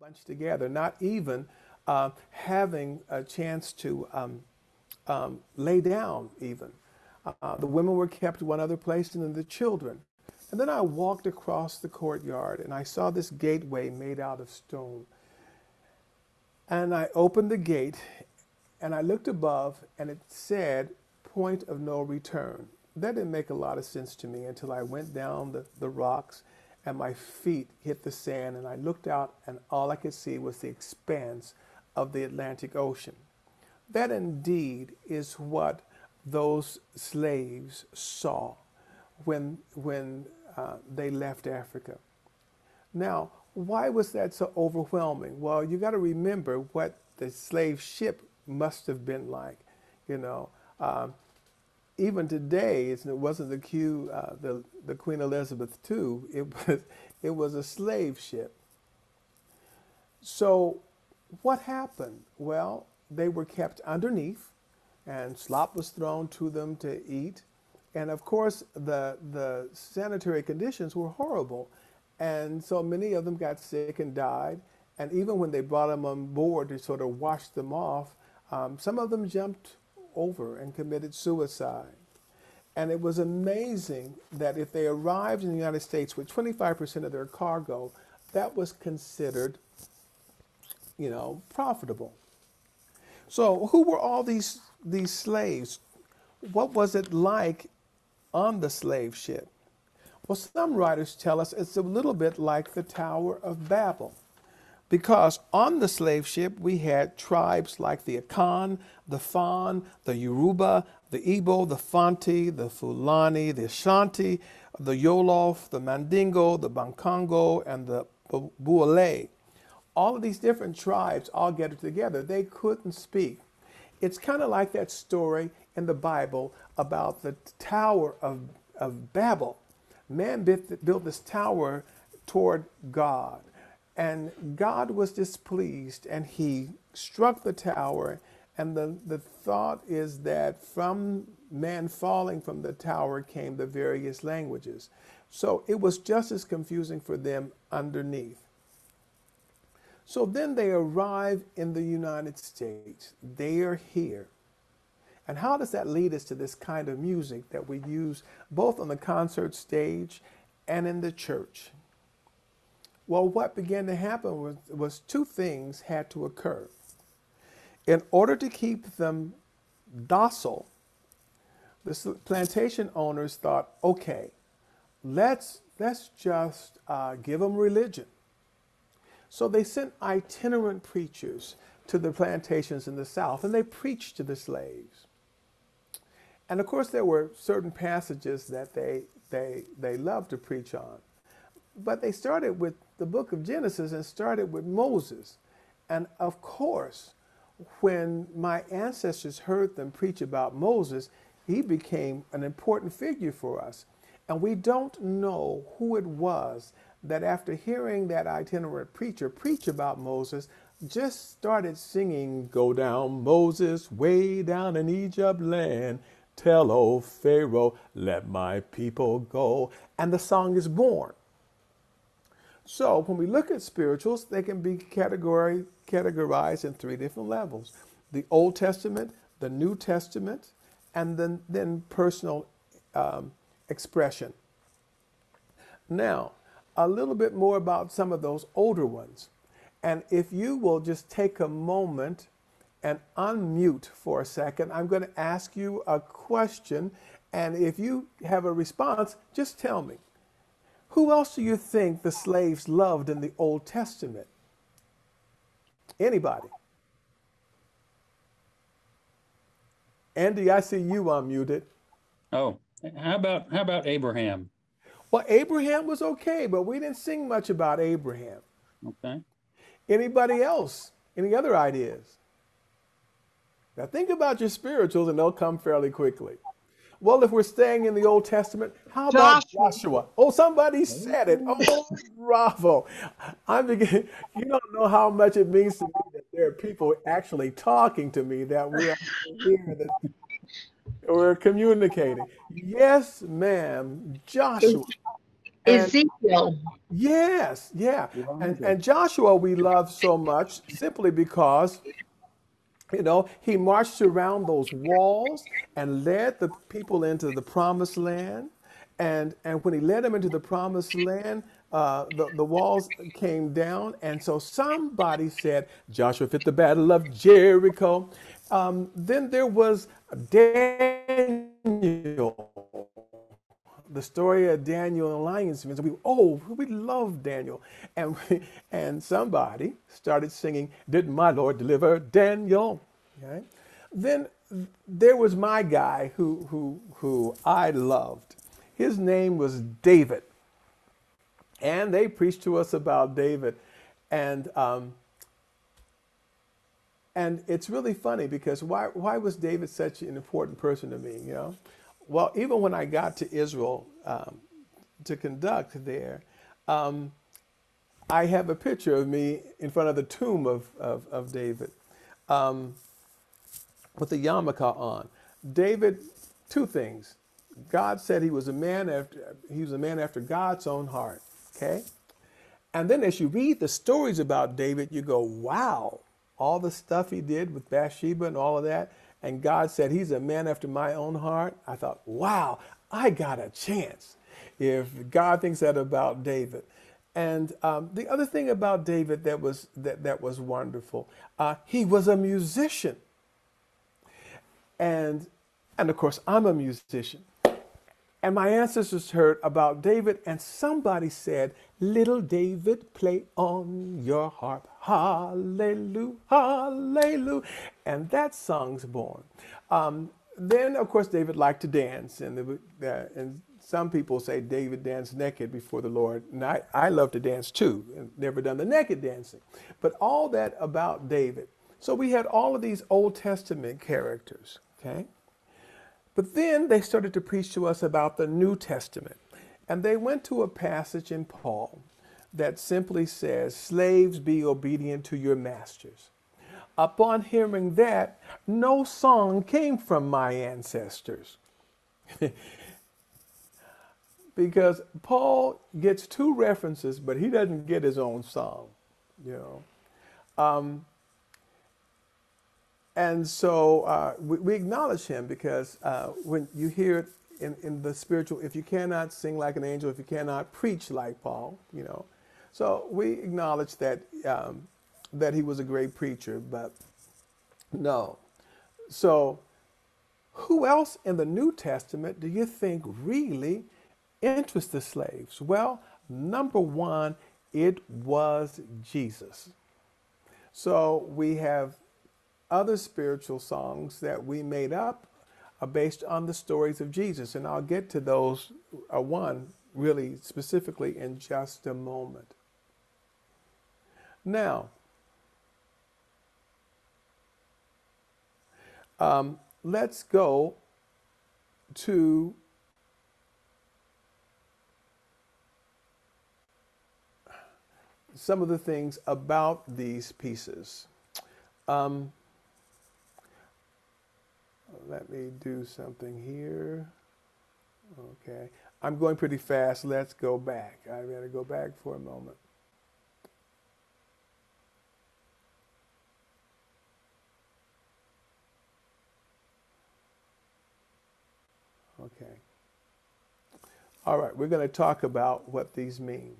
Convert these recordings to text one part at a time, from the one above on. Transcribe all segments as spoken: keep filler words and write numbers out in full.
lunch together, not even uh, having a chance to um, um, lay down even. Uh, the women were kept one other place and then the children. And then I walked across the courtyard and I saw this gateway made out of stone. And I opened the gate and I looked above and it said, point of no return. That didn't make a lot of sense to me until I went down the, the rocks and my feet hit the sand and I looked out and all I could see was the expanse of the Atlantic Ocean. That indeed is what those slaves saw when, when uh, they left Africa. Now, why was that so overwhelming? Well, you got to remember what the slave ship must have been like. You know, um, even today, it's, it wasn't the Q, uh, the the Queen Elizabeth the Second. It was it was a slave ship. So, what happened? Well, they were kept underneath, and slop was thrown to them to eat, and of course, the the sanitary conditions were horrible. And so many of them got sick and died. And even when they brought them on board to sort of wash them off, um, some of them jumped over and committed suicide. And it was amazing that if they arrived in the United States with twenty-five percent of their cargo, that was considered, you know, profitable. So who were all these, these slaves? What was it like on the slave ship? Well, some writers tell us it's a little bit like the Tower of Babel, because on the slave ship we had tribes like the Akan, the Fan, the Yoruba, the Igbo, the Fanti, the Fulani, the Ashanti, the Yolof, the Mandingo, the Bankongo, and the Beulah. All of these different tribes all get together. They couldn't speak. It's kind of like that story in the Bible about the Tower of, of Babel. Man built this tower toward God, and God was displeased, and he struck the tower. And the, the thought is that from man falling from the tower came the various languages. So it was just as confusing for them underneath. So then they arrive in the United States. They are here. And how does that lead us to this kind of music that we use both on the concert stage and in the church? Well, what began to happen was, was two things had to occur. In order to keep them docile, the plantation owners thought, okay, let's, let's just uh, give them religion. So they sent itinerant preachers to the plantations in the South, and they preached to the slaves. And of course, there were certain passages that they, they, they loved to preach on. But they started with the book of Genesis and started with Moses. And of course, when my ancestors heard them preach about Moses, he became an important figure for us. And we don't know who it was that after hearing that itinerant preacher preach about Moses, just started singing, "Go down, Moses, way down in Egypt land. Tell, O Pharaoh, let my people go." And the song is born. So when we look at spirituals, they can be category, categorized in three different levels: the Old Testament, the New Testament, and then, then personal um, expression. Now, a little bit more about some of those older ones. And if you will just take a moment and unmute for a second, I'm going to ask you a question. And if you have a response, just tell me. Who else do you think the slaves loved in the Old Testament? Anybody? Andy, I see you unmuted. Oh, how about how about Abraham? Well, Abraham was okay, but we didn't sing much about Abraham. Okay. Anybody else? Any other ideas? Now think about your spirituals and they'll come fairly quickly. Well, if we're staying in the Old Testament, how about Joshua. Joshua? Oh, somebody said it. Oh, bravo. I'm beginning, you don't know how much it means to me that there are people actually talking to me, that we're here, that we're communicating. Yes, ma'am, Joshua. And Ezekiel. yes, yeah. And Elijah. and Joshua we love so much simply because you know, he marched around those walls and led the people into the promised land. And, and when he led them into the promised land, uh, the, the walls came down. And so somebody said, Joshua fit the battle of Jericho. Um, then there was Daniel, the story of Daniel and lions. We oh we love Daniel, and and somebody started singing, "Did my Lord deliver Daniel?" Okay, then there was my guy who who who I loved. His name was David, and they preached to us about David, and um, and it's really funny because why why was David such an important person to me? You know, well, even when I got to Israel um, to conduct there, um, I have a picture of me in front of the tomb of of, of David um, with the yarmulke on. David, two things. God said he was a man after he was a man after God's own heart. Okay, and then as you read the stories about David, you go, wow, all the stuff he did with Bathsheba and all of that. And God said, he's a man after my own heart. I thought, wow, I got a chance if God thinks that about David. And um, the other thing about David that was that, that was wonderful, uh, he was a musician. And and of course, I'm a musician. And my ancestors heard about David, and somebody said, little David, play on your harp. Hallelujah, hallelujah. And that song's born. Um, then, of course, David liked to dance. And, the, uh, and some people say David danced naked before the Lord. And I, I love to dance too. And never done the naked dancing. But all that about David. So we had all of these Old Testament characters, okay? But then they started to preach to us about the New Testament. And they went to a passage in Paul that simply says, slaves, be obedient to your masters. Upon hearing that, no song came from my ancestors. Because Paul gets two references, but he doesn't get his own song, you know. Um, And so uh, we, we acknowledge him because uh, when you hear it in, in the spiritual, if you cannot sing like an angel, if you cannot preach like Paul, you know. So we acknowledge that um, that he was a great preacher, but no. So who else in the New Testament do you think really interests the slaves? Well, number one, it was Jesus. So we have other spiritual songs that we made up are based on the stories of Jesus. And I'll get to those, uh, one really specifically in just a moment. Now, um, let's go to some of the things about these pieces. Um, Let me do something here. Okay. I'm going pretty fast. Let's go back. I gotta go back for a moment. Okay. All right. We're going to talk about what these mean.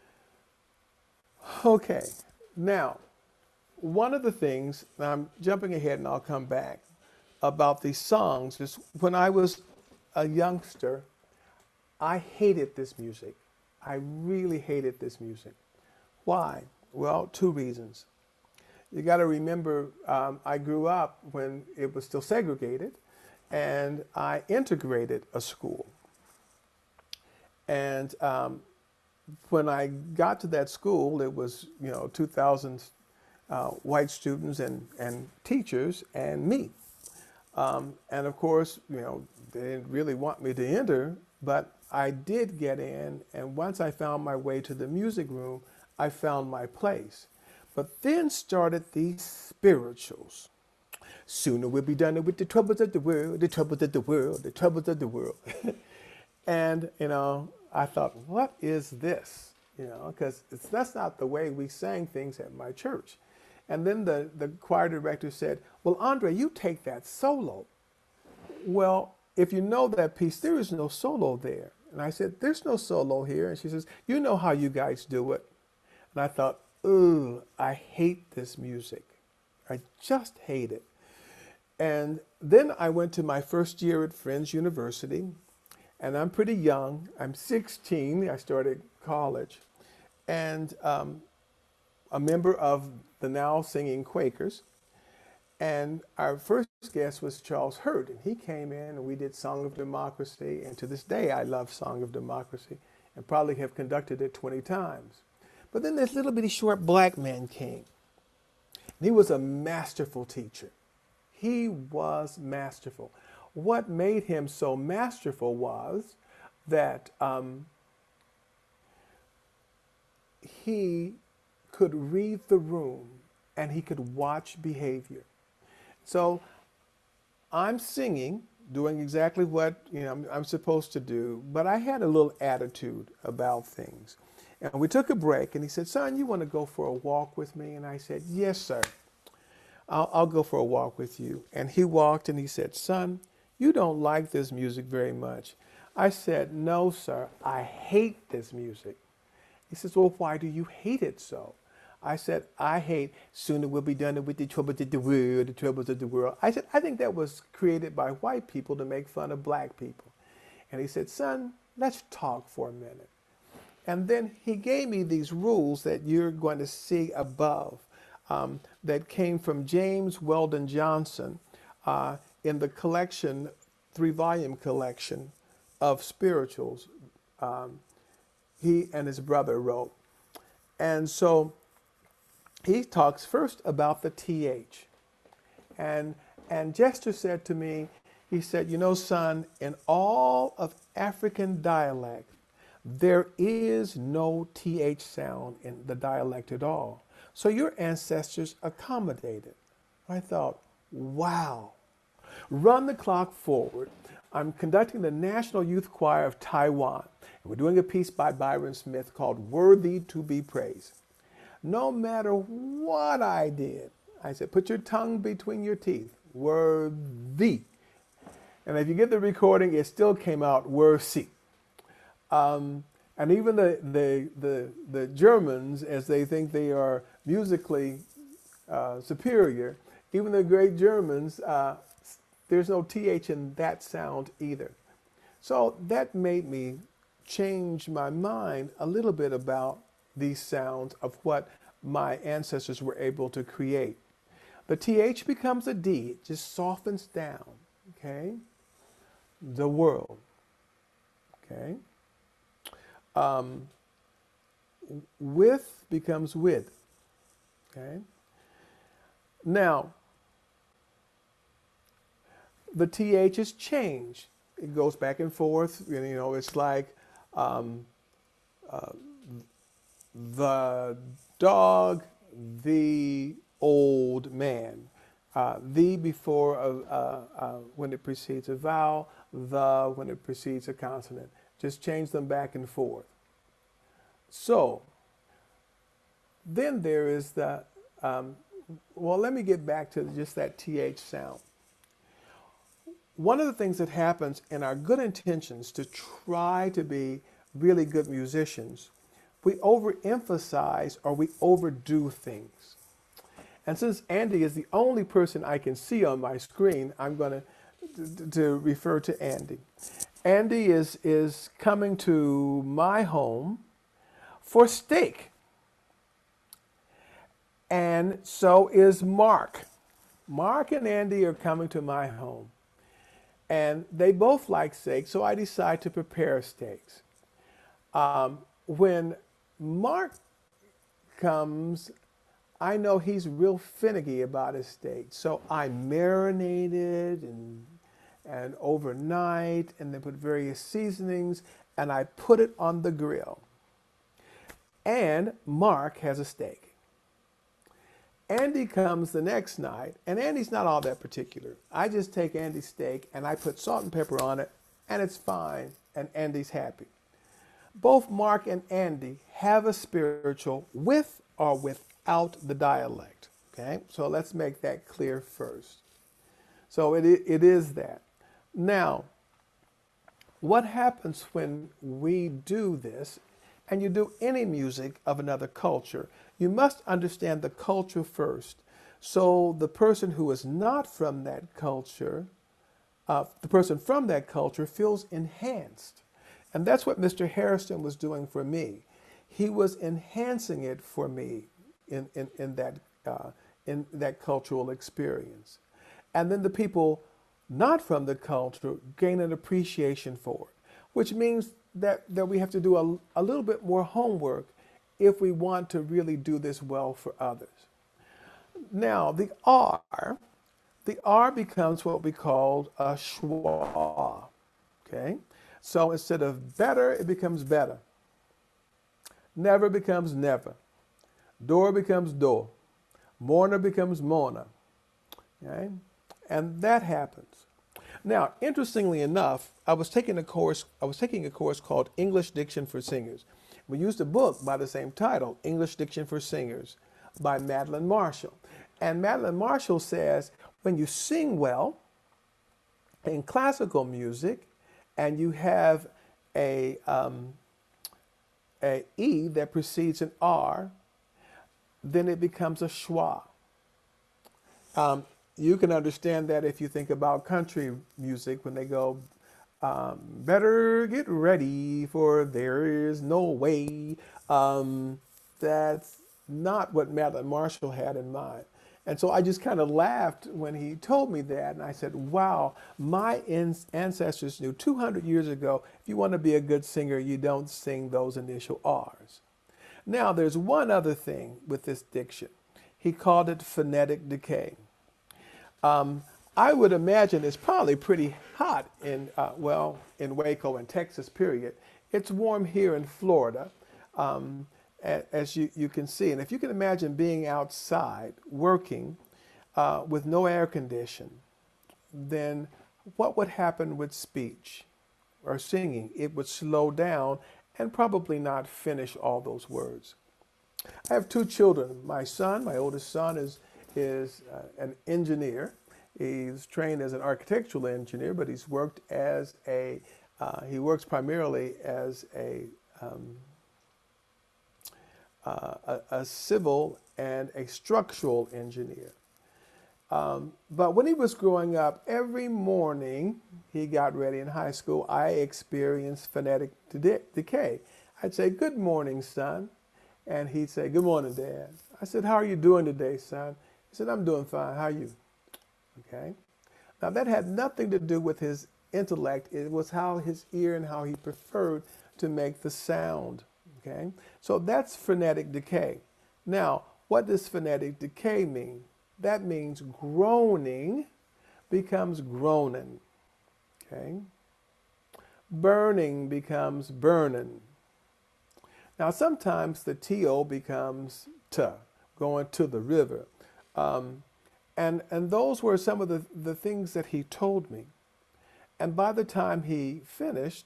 Okay. Now, one of the things, I'm jumping ahead and I'll come back, about these songs is when I was a youngster, I hated this music. I really hated this music. Why? Well, two reasons. You got to remember, um, I grew up when it was still segregated, and I integrated a school. And um, when I got to that school, it was, you know, two thousand uh, white students and, and teachers and me. Um, and of course, you know, they didn't really want me to enter, but I did get in. And once I found my way to the music room, I found my place. But then started these spirituals. Sooner we'll be done with the troubles of the world, the troubles of the world, the troubles of the world. And, you know, I thought, what is this? You know, because that's not the way we sang things at my church. And then the, the choir director said, well, Andre, you take that solo. Well, if you know that piece, there is no solo there. And I said, there's no solo here. And she says, you know how you guys do it. And I thought, ooh, I hate this music. I just hate it. And then I went to my first year at Friends University, and I'm pretty young. I'm sixteen. I started college, and um, a member of the now singing Quakers. And our first guest was Charles Hurt, and he came in and we did Song of Democracy. And to this day, I love Song of Democracy and probably have conducted it twenty times. But then this little bitty short black man came. And he was a masterful teacher. He was masterful. What made him so masterful was that um, he could read the room and he could watch behavior. So I'm singing, doing exactly what you know I'm, I'm supposed to do, but I had a little attitude about things. And we took a break, and he said, son, you want to go for a walk with me? And I said, yes, sir. I'll, I'll go for a walk with you. And he walked, and he said, son, you don't like this music very much. I said, no, sir, I hate this music. He says, well, why do you hate it so? I said, I hate, soon it will be done with the troubles of the world, the troubles of the world. I said, I think that was created by white people to make fun of black people. And he said, son, let's talk for a minute. And then he gave me these rules that you're going to see above um, that came from James Weldon Johnson uh, in the collection, three-volume collection of spirituals um, he and his brother wrote. And so he talks first about the T H. And, and Jester said to me, he said, you know, son, in all of African dialect, there is no T H sound in the dialect at all. So your ancestors accommodated. I thought, wow. Run the clock forward. I'm conducting the National Youth Choir of Taiwan. And we're doing a piece by Byron Smith called Worthy to be Praised. No matter what I did, I said, put your tongue between your teeth. Worthy. And if you get the recording, it still came out worthy. Um, and even the, the, the, the Germans, as they think they are musically uh, superior, even the great Germans, uh, there's no T H in that sound either. So that made me change my mind a little bit about these sounds of what my ancestors were able to create. The T H becomes a D, it just softens down, okay? The world, okay? Um, with becomes with, okay? Now, the T H is changed. It goes back and forth. You know, it's like um, uh, the dog, the old man. Uh, the before a, uh, uh, when it precedes a vowel, the when it precedes a consonant. Just change them back and forth. So, then there is the, um, well, let me get back to just that T H sound. One of the things that happens in our good intentions to try to be really good musicians, we overemphasize or we overdo things. And since Andy is the only person I can see on my screen, I'm going to, to refer to Andy. Andy is, is coming to my home for steak. And so is Mark. Mark and Andy are coming to my home. And they both like steak, so I decide to prepare steaks. Um, when Mark comes, I know he's real finicky about his steak. So I marinate it and, and overnight, and then put various seasonings, and I put it on the grill. And Mark has a steak. Andy comes the next night, and Andy's not all that particular. I just take Andy's steak, and I put salt and pepper on it, and it's fine, and Andy's happy. Both Mark and Andy have a spiritual with or without the dialect. Okay, so let's make that clear first. So it, it is that. Now, what happens when we do this, and you do any music of another culture? You must understand the culture first. So the person who is not from that culture, uh, the person from that culture feels enhanced. And that's what Mister Harrison was doing for me. He was enhancing it for me in, in, in, that, uh, in that cultural experience. And then the people not from the culture gain an appreciation for it, which means that, that we have to do a, a little bit more homework if we want to really do this well for others. Now, the R, the R becomes what we call a schwa, okay? So instead of better, it becomes better. Never becomes never. Door becomes door. Mourner becomes mourner, okay? And that happens. Now, interestingly enough, I was taking a course, I was taking a course called English Diction for Singers. We used a book by the same title, English Diction for Singers, by Madeline Marshall. And Madeline Marshall says, when you sing well in classical music and you have a, um, a E that precedes an R, then it becomes a schwa. Um, you can understand that if you think about country music when they go, um, better get ready for there is no way. Um, that's not what Madeline Marshall had in mind. And so I just kind of laughed when he told me that. And I said, wow, my ancestors knew two hundred years ago, if you want to be a good singer, you don't sing those initial R's. Now, there's one other thing with this diction. He called it phonetic decay. Um, I would imagine it's probably pretty hot in, uh, well, in Waco and Texas, period. It's warm here in Florida. Um, as you, you can see. And if you can imagine being outside working uh, with no air condition, then what would happen with speech or singing? It would slow down and probably not finish all those words. I have two children. My son, my oldest son, is, is uh, an engineer. He's trained as an architectural engineer, but he's worked as a, uh, he works primarily as a um, Uh, a, a civil and a structural engineer. Um, but when he was growing up, every morning he got ready in high school, I experienced phonetic de decay. I'd say, good morning, son. And he'd say, good morning, Dad. I said, how are you doing today, son? He said, I'm doing fine. How are you? Okay. Now that had nothing to do with his intellect. It was how his ear and how he preferred to make the sound. Okay, so that's phonetic decay. Now, what does phonetic decay mean? That means groaning becomes groaning. Okay, burning becomes burning. Now, sometimes the T O becomes T, going to the river. Um, and, and those were some of the, the things that he told me. And by the time he finished,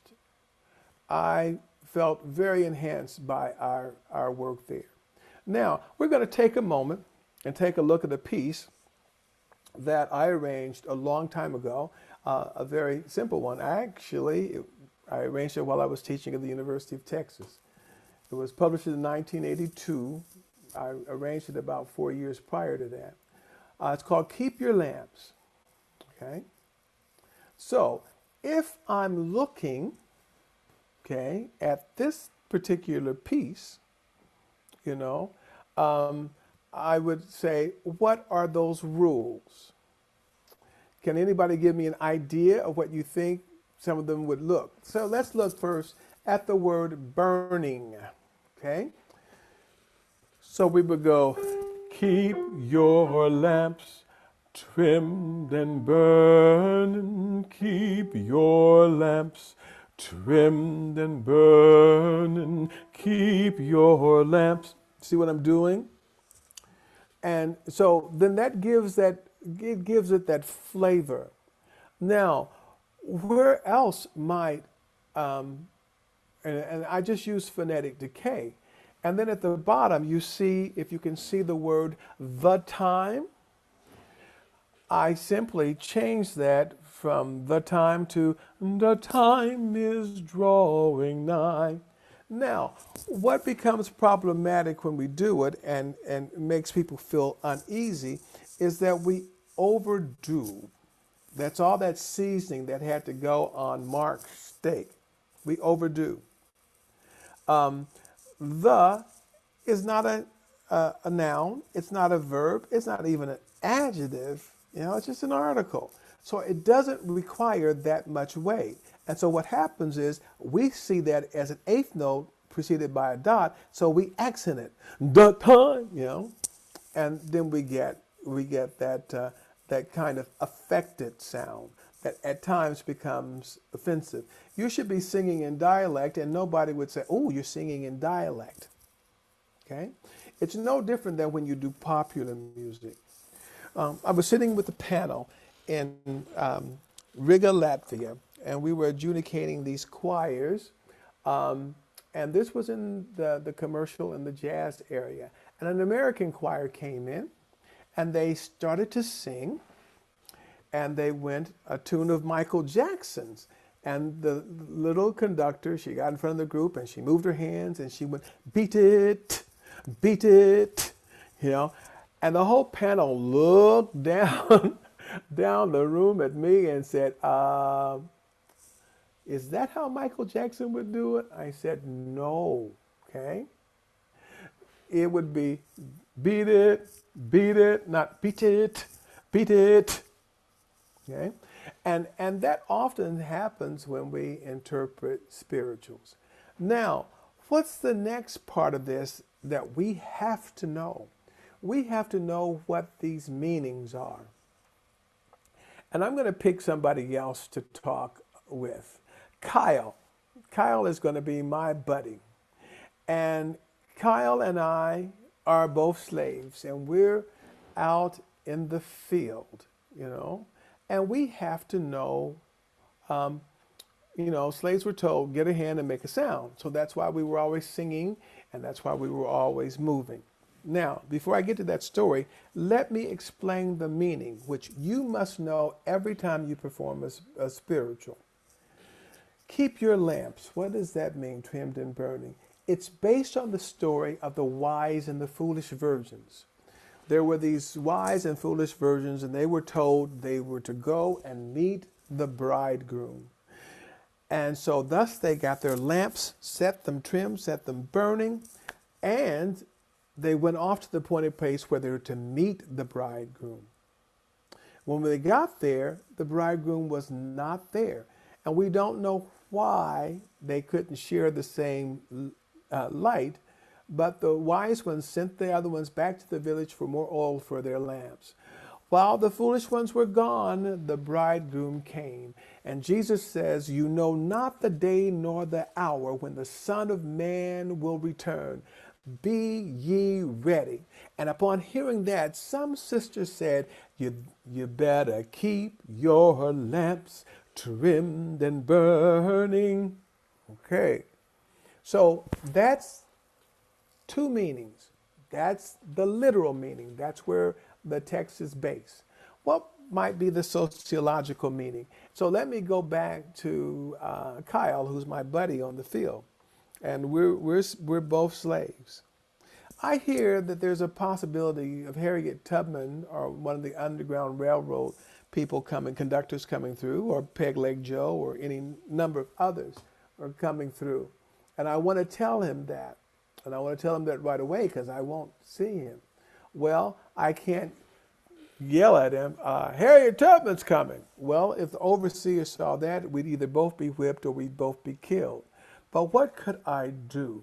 I felt very enhanced by our, our work there. Now, we're going to take a moment and take a look at a piece that I arranged a long time ago, uh, a very simple one. Actually, it, I arranged it while I was teaching at the University of Texas. It was published in nineteen eighty-two. I arranged it about four years prior to that. Uh, it's called Keep Your Lamps. Okay? So, if I'm looking okay, at this particular piece, you know, um, I would say, what are those rules? Can anybody give me an idea of what you think some of them would look? So let's look first at the word burning, okay? So we would go, keep your lamps trimmed and burning, keep your lamps trimmed and burning, keep your lamps. See what I'm doing? And so then that gives that, it gives it that flavor. Now, where else might um, And, and I just use phonetic decay. And then at the bottom, you see, if you can see the word the time, I simply change that from the time to the time is drawing nigh. Now, what becomes problematic when we do it and, and makes people feel uneasy is that we overdo. That's all that seasoning that had to go on Mark's steak. We overdo. Um, the is not a, a, a noun. It's not a verb. It's not even an adjective. You know, it's just an article. So it doesn't require that much weight. And so what happens is we see that as an eighth note preceded by a dot, so we accent it, the time, you know, and then we get we get that uh, that kind of affected sound that at times becomes offensive. You should be singing in dialect, and nobody would say, "Oh, you're singing in dialect." Okay, it's no different than when you do popular music. Um, I was sitting with a panel in um, Riga, Latvia, and we were adjudicating these choirs. Um, and this was in the, the commercial and the jazz area. And an American choir came in, and they started to sing, and they went a tune of Michael Jackson's. And the little conductor, she got in front of the group, and she moved her hands, and she went, beat it, beat it, you know. And the whole panel looked down, down the room at me and said, uh, is that how Michael Jackson would do it? I said, no, okay? It would be beat it, beat it, not beat it, beat it, okay? And, and that often happens when we interpret spirituals. Now, what's the next part of this that we have to know? We have to know what these meanings are. And I'm going to pick somebody else to talk with. Kyle. Kyle is going to be my buddy. And Kyle and I are both slaves, and we're out in the field, you know, and we have to know, um, you know, slaves were told, get a hand and make a sound. So that's why we were always singing, and that's why we were always moving. Now, before I get to that story, let me explain the meaning, which you must know every time you perform a, a spiritual. Keep your lamps. What does that mean, trimmed and burning? It's based on the story of the wise and the foolish virgins. There were these wise and foolish virgins, and they were told they were to go and meet the bridegroom. And so thus they got their lamps, set them trimmed, set them burning, and they went off to the appointed place where they were to meet the bridegroom. When they got there, the bridegroom was not there. And we don't know why they couldn't share the same uh, light, but the wise ones sent the other ones back to the village for more oil for their lamps. While the foolish ones were gone, the bridegroom came. And Jesus says, you know not the day nor the hour when the Son of Man will return. Be ye ready. And upon hearing that, some sisters said, you, you better keep your lamps trimmed and burning. Okay. So that's two meanings. That's the literal meaning. That's where the text is based. What might be the sociological meaning? So let me go back to uh, Kyle, who's my buddy on the field. And we're, we're, we're both slaves. I hear that there's a possibility of Harriet Tubman or one of the Underground Railroad people coming, conductors coming through, or Peg Leg Joe, or any number of others are coming through. And I want to tell him that. And I want to tell him that right away because I won't see him. Well, I can't yell at him, uh, Harriet Tubman's coming. Well, if the overseer saw that, we'd either both be whipped or we'd both be killed. But what could I do?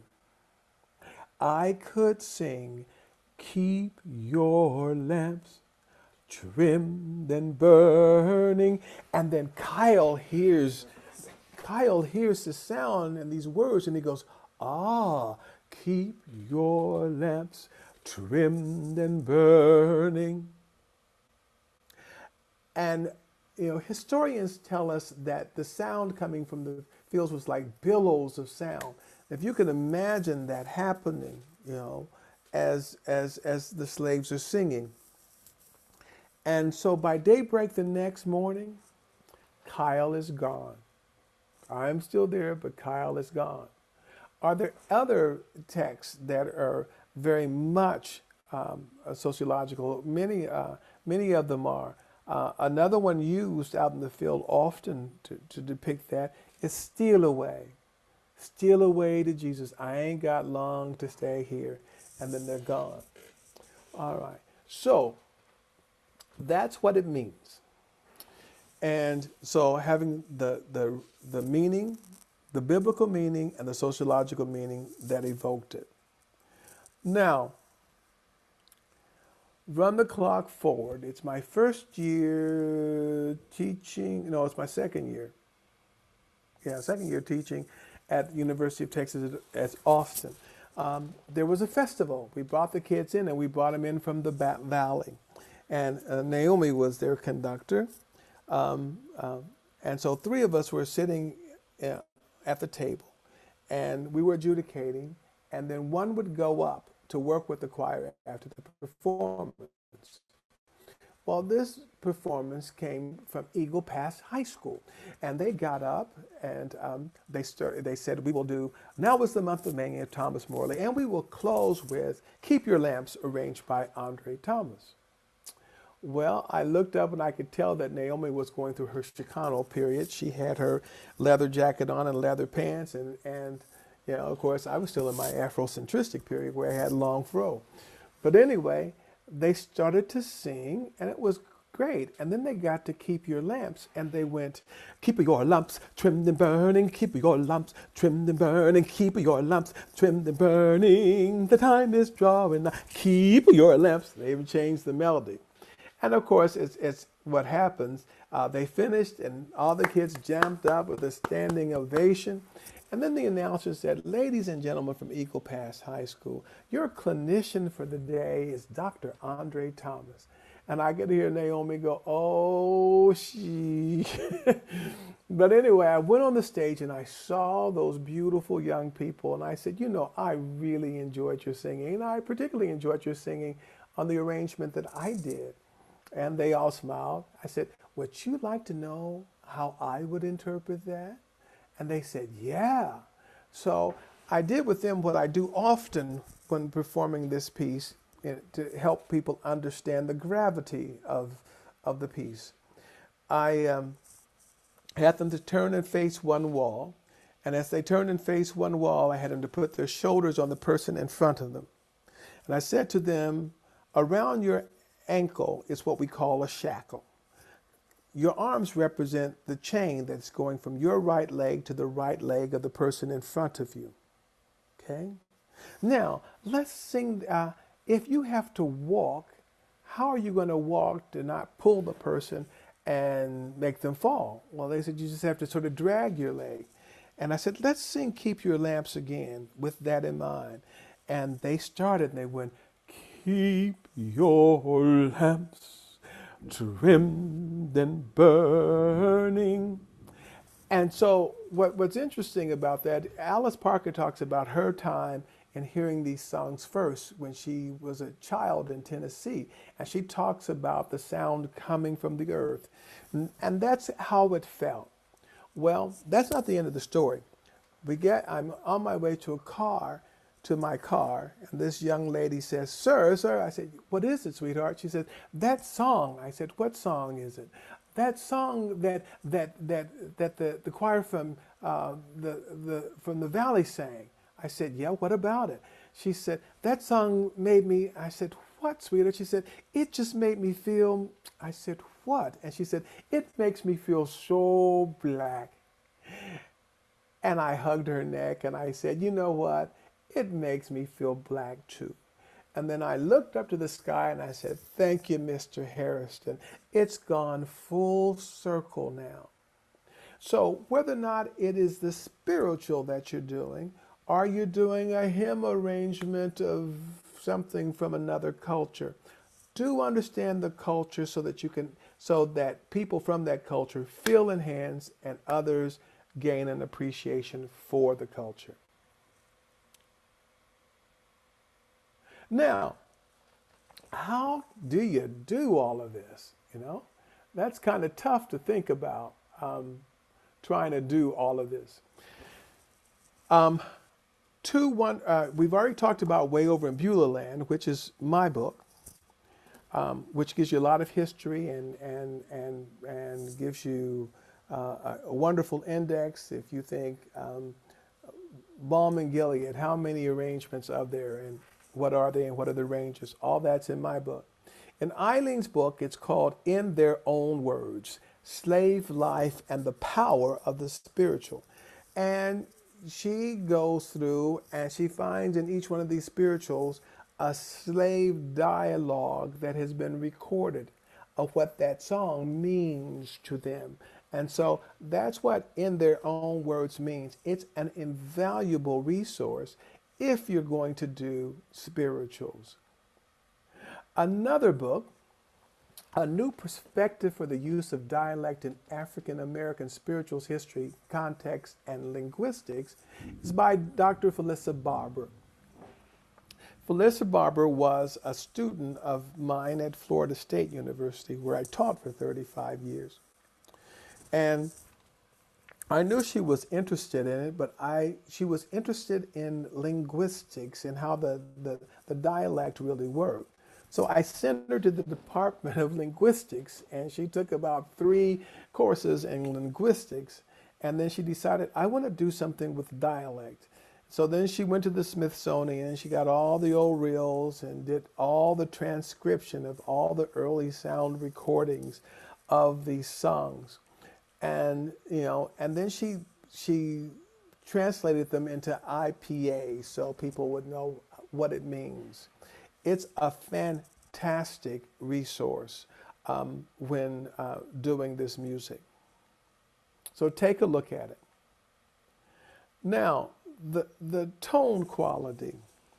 I could sing, keep your lamps trimmed and burning. And then Kyle hears, Kyle hears the sound and these words, and he goes, ah, keep your lamps trimmed and burning. And you know, historians tell us that the sound coming from the fields was like billows of sound. If you can imagine that happening, you know, as as as the slaves are singing. And so by daybreak the next morning, Kyle is gone. I'm still there, but Kyle is gone. Are there other texts that are very much um, sociological? Many, uh, many of them are. Uh, another one used out in the field often to, to depict that is steal away. Steal away to Jesus. I ain't got long to stay here. And then they're gone. All right. So that's what it means. And so having the, the, the meaning, the biblical meaning and the sociological meaning that evoked it. Now, run the clock forward. It's my first year teaching. No, it's my second year. Yeah, second year teaching at the University of Texas at Austin. Um, there was a festival. We brought the kids in, and we brought them in from the Bat Valley. And uh, Naomi was their conductor. Um, uh, and so three of us were sitting uh, at the table, and we were adjudicating, and then one would go up to work with the choir after the performance. Well, this performance came from Eagle Pass High School, and they got up and um, they started. They said, "We will do now is the month of May of Thomas Morley, and we will close with Keep Your Lamps," arranged by Andre Thomas. Well, I looked up and I could tell that Naomi was going through her Chicano period. She had her leather jacket on and leather pants, and and you know, of course, I was still in my Afrocentristic period where I had long fro. But anyway, they started to sing, and it was great. And then they got to Keep Your Lamps, and they went, "Keep your lamps trimmed and burning, keep your lamps trimmed and burning, keep your lamps trimmed and burning, the time is drawing nigh, keep your lamps." They even changed the melody. And of course, it's, it's what happens. Uh, they finished, and all the kids jumped up with a standing ovation. And then the announcer said, "Ladies and gentlemen from Eagle Pass High School, your clinician for the day is Doctor Andre Thomas." And I could hear Naomi go, "Oh, she." But anyway, I went on the stage and I saw those beautiful young people. And I said, "You know, I really enjoyed your singing. And I particularly enjoyed your singing on the arrangement that I did." And they all smiled. I said, "Would you like to know how I would interpret that?" And they said, "Yeah." So I did with them what I do often when performing this piece, you know, to help people understand the gravity of, of the piece. I um, had them to turn and face one wall. And as they turned and faced one wall, I had them to put their shoulders on the person in front of them. And I said to them, "Around your ankle is what we call a shackle. Your arms represent the chain that's going from your right leg to the right leg of the person in front of you." Okay? Now, let's sing. Uh, if you have to walk, how are you going to walk to not pull the person and make them fall? Well, they said you just have to sort of drag your leg. And I said, let's sing Keep Your Lamps again with that in mind. And they started and they went, "Keep your lamps trimmed and burning." And so what, what's interesting about that, Alice Parker talks about her time in hearing these songs first when she was a child in Tennessee. And she talks about the sound coming from the earth. And that's how it felt. Well, that's not the end of the story. We get, I'm on my way to a car, to my car, and this young lady says, "Sir, sir." I said, "What is it, sweetheart?" She said, "That song." I said, "What song is it?" "That song that that that that the, the choir from uh, the the from the valley sang." I said, "Yeah, what about it?" She said, "That song made me." I said, "What, sweetheart?" She said, "It just made me feel." I said, "What?" And she said, "It makes me feel so black." And I hugged her neck and I said, "You know what? It makes me feel black too." And then I looked up to the sky and I said, "Thank you, Mister Harrison. It's gone full circle now." So whether or not it is the spiritual that you're doing, are you doing a hymn arrangement of something from another culture? Do understand the culture so that you can so that people from that culture feel enhanced and others gain an appreciation for the culture. Now, how do you do all of this? You know, that's kind of tough to think about, um, trying to do all of this. Um, two, one, uh, we've already talked about Way Over in Beulah Land, which is my book, um, which gives you a lot of history and and and and gives you uh, a, a wonderful index. If you think um, Balm and Gilead, how many arrangements are there, and what are they, and what are the ranges? All that's in my book. In Eileen's book, it's called In Their Own Words, Slave Life and the Power of the Spiritual. And she goes through and she finds in each one of these spirituals a slave dialogue that has been recorded of what that song means to them. And so that's what In Their Own Words means. It's an invaluable resource if you're going to do spirituals. Another book, A New Perspective for the Use of Dialect in African American Spirituals History, Context, and Linguistics, is by Doctor Felissa Barber. Felissa Barber was a student of mine at Florida State University, where I taught for thirty-five years. And I knew she was interested in it, but I she was interested in linguistics and how the, the, the dialect really worked. So I sent her to the Department of Linguistics, and she took about three courses in linguistics, and then she decided, I want to do something with dialect. So then she went to the Smithsonian, and she got all the old reels and did all the transcription of all the early sound recordings of these songs. And, you know, and then she, she translated them into I P A so people would know what it means. It's a fantastic resource um, when uh, doing this music. So take a look at it. Now, the, the tone quality.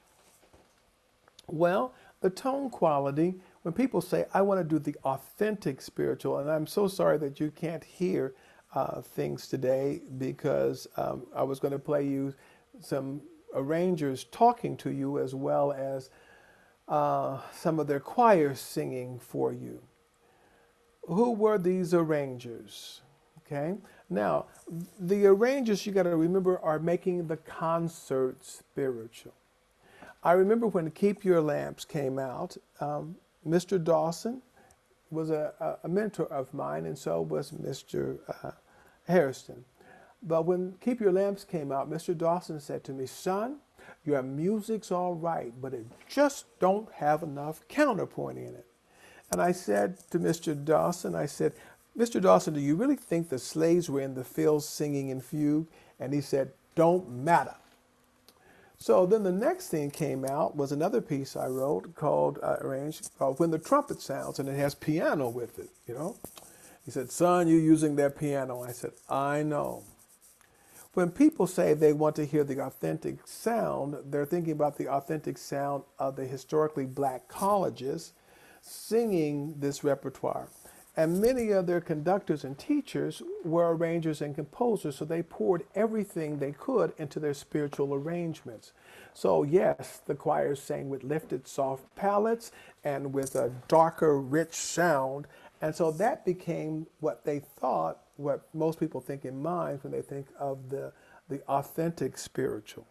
Well, the tone quality, when people say, I want to do the authentic spiritual, and I'm so sorry that you can't hear uh, things today because um, I was going to play you some arrangers talking to you as well as Uh, some of their choirs singing for you. Who were these arrangers? Okay. Now, the arrangers, you got to remember, are making the concert spiritual. I remember when Keep Your Lamps came out, um, Mister Dawson was a, a mentor of mine, and so was Mister Uh, Harrison. But when Keep Your Lamps came out, Mister Dawson said to me, son, your music's all right, but it just don't have enough counterpoint in it. And I said to Mister Dawson, I said, Mister Dawson, do you really think the slaves were in the fields singing in fugue? And he said, don't matter. So then the next thing came out was another piece I wrote called, uh, arranged, called When the Trumpet Sounds, and it has piano with it, you know. He said, son, you're using that piano. I said, I know. When people say they want to hear the authentic sound, they're thinking about the authentic sound of the historically black colleges singing this repertoire. And many of their conductors and teachers were arrangers and composers, so they poured everything they could into their spiritual arrangements. So yes, the choirs sang with lifted, soft palates and with a darker, rich sound. And so that became what they thought, what most people think in mind when they think of the, the authentic spiritual.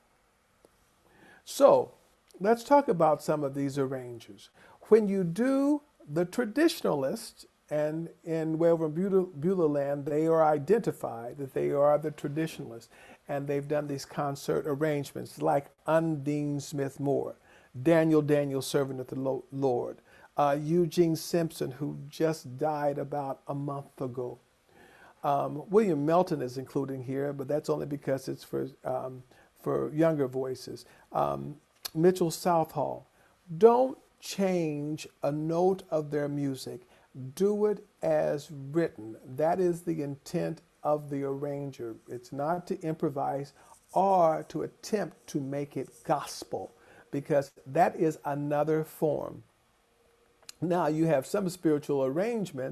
So let's talk about some of these arrangers. When you do the traditionalists, and in Way Over in Beulah, Beulah Land, they are identified that they are the traditionalists, and they've done these concert arrangements like Undine Smith Moore, Daniel Daniel, Servant of the Lord, uh, Eugene Simpson, who just died about a month ago. Um, William Melton is included here, but that's only because it's for, um, for younger voices. Um, Mitchell Southall. Don't change a note of their music. Do it as written. That is the intent of the arranger. It's not to improvise or to attempt to make it gospel, because that is another form. Now, you have some spiritual arrangements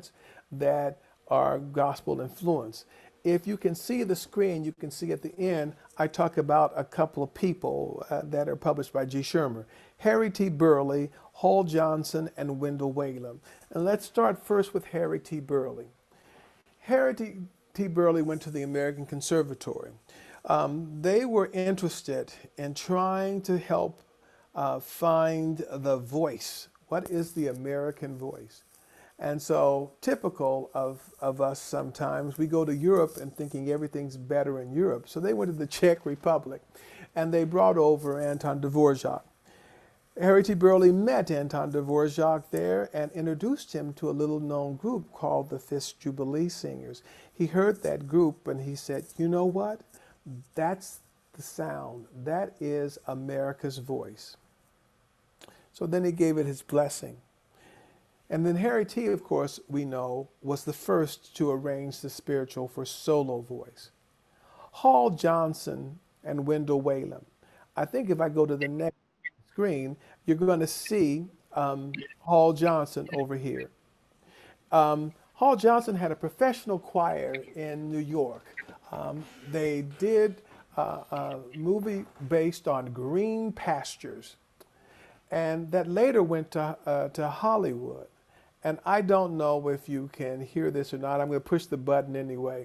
that are gospel influenced. If you can see the screen, you can see at the end, I talk about a couple of people uh, that are published by G. Shermer: Harry T. Burley, Hall Johnson, and Wendell Whalum. And let's start first with Harry T. Burley. Harry T. T. Burley went to the American Conservatory. Um, they were interested in trying to help uh, find the voice. What is the American voice? And so, typical of, of us sometimes, we go to Europe and thinking everything's better in Europe. So they went to the Czech Republic and they brought over Anton Dvorak. Harry T. Burley met Anton Dvorak there and introduced him to a little known group called the Fifth Jubilee Singers. He heard that group and he said, you know what? That's the sound. That is America's voice. So then he gave it his blessing. And then Harry T., of course, we know, was the first to arrange the spiritual for solo voice. Hall Johnson and Wendell Whalum. I think if I go to the next screen, you're going to see um, Hall Johnson over here. Um, Hall Johnson had a professional choir in New York. Um, they did uh, a movie based on green pastures, and that later went to, uh, to Hollywood. And I don't know if you can hear this or not. I'm going to push the button anyway.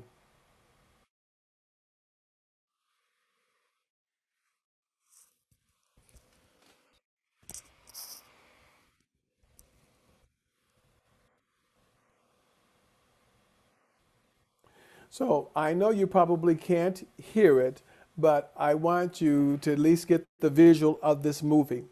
So I know you probably can't hear it, but I want you to at least get the visual of this movie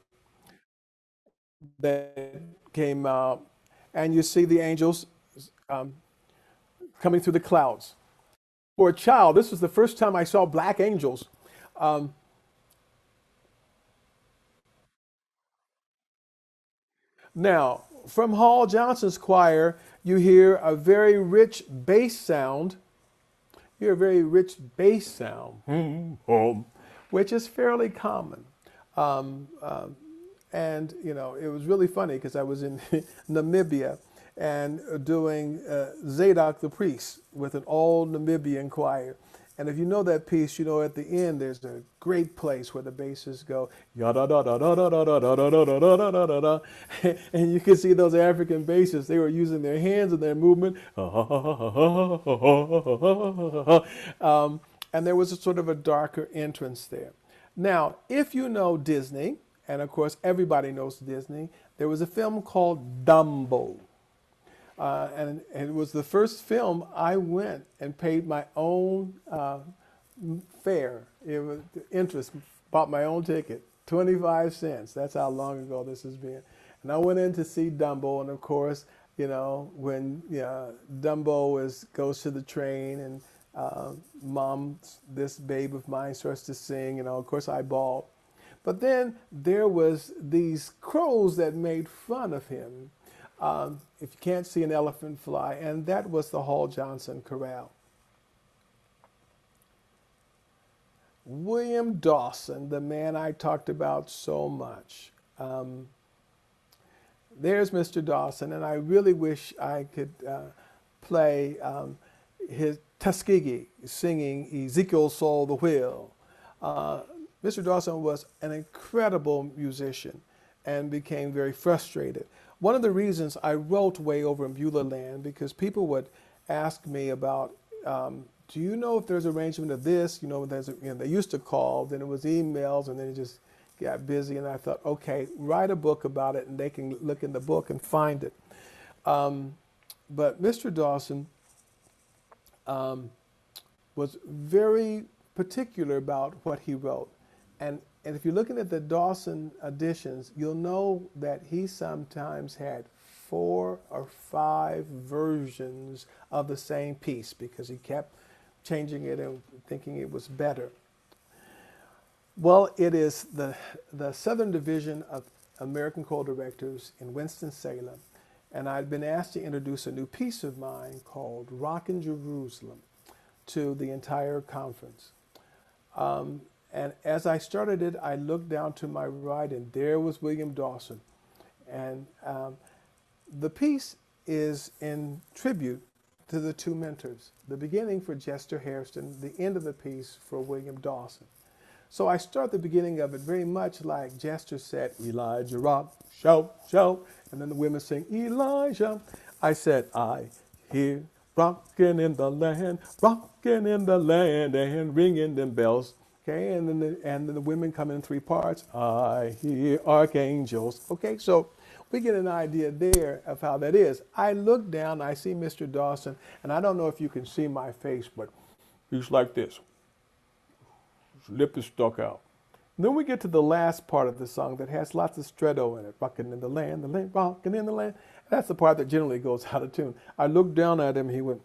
that came out. And you see the angels um, coming through the clouds. For a child, this was the first time I saw black angels. Um, now, from Hall Johnson's choir, you hear a very rich bass sound. You hear a very rich bass sound, which is fairly common. Um, um, and, you know, it was really funny because I was in Namibia and doing uh, Zadok the priest with an all Namibian choir. And if you know that piece, you know at the end there's a great place where the basses go yada da da da da da da da da da da da da da da, and you can see those African basses. They were using their hands and their movement, um, and there was a sort of a darker entrance there. Now, if you know Disney, and of course everybody knows Disney, there was a film called Dumbo. Uh, and, and it was the first film I went and paid my own uh, fare. It was interest, bought my own ticket, twenty-five cents. That's how long ago this has been. And I went in to see Dumbo, and of course, you know, when uh, Dumbo is goes to the train and uh, mom, this babe of mine starts to sing, you know, of course I bawled. But then there was these crows that made fun of him. Um, if you can't see an elephant fly, and that was the Hall Johnson Chorale. William Dawson, the man I talked about so much. Um, there's Mister Dawson, and I really wish I could uh, play um, his Tuskegee singing Ezekiel Soul the Wheel. Uh, Mister Dawson was an incredible musician and became very frustrated. One of the reasons I wrote Way Over in Beulah Land, because people would ask me about, um, do you know if there's arrangement of this? You know, there's a, you know, they used to call, then it was emails, and then it just got busy. And I thought, okay, write a book about it, and they can look in the book and find it. Um, but Mister Dawson um, was very particular about what he wrote. And And if you're looking at the Dawson editions, you'll know that he sometimes had four or five versions of the same piece because he kept changing it and thinking it was better. Well, it is the, the Southern Division of American Choral Directors in Winston-Salem, and I'd been asked to introduce a new piece of mine called Rockin' Jerusalem to the entire conference. Um, And as I started it, I looked down to my right, and there was William Dawson. And um, the piece is in tribute to the two mentors. The beginning for Jester Hairston, the end of the piece for William Dawson. So I start the beginning of it very much like Jester said, Elijah rock, shout, shout. And then the women sing, Elijah. I said, I hear rocking in the land, rocking in the land, and ringing them bells. Okay, and then the, and then the women come in three parts. I hear archangels. Okay, so we get an idea there of how that is. I look down, I see Mister Dawson, and I don't know if you can see my face, but he's like this. His lip is stuck out. And then we get to the last part of the song that has lots of stretto in it. Rocking in the land, the land, rocking in the land. That's the part that generally goes out of tune. I looked down at him, he went,